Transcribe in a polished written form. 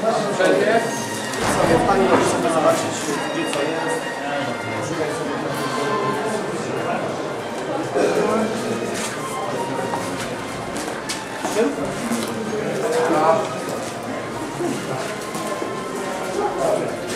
Przerwie. Sobie pani robi sobie zobaczyć, gdzie co jest. Szukaj sobie trochę.